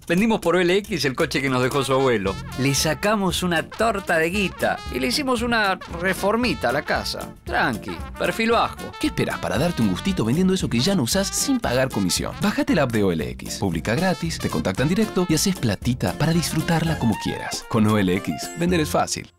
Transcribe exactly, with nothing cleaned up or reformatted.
Vendimos por O L X el coche que nos dejó su abuelo. Le sacamos una torta de guita y le hicimos una reformita a la casa. Tranqui, perfil bajo. ¿Qué esperás para darte un gustito vendiendo eso que ya no usás sin pagar comisión? Bájate la app de O L X. Publica gratis, te contactan directo y haces platita para disfrutarla como quieras. Con O L X, vender es fácil.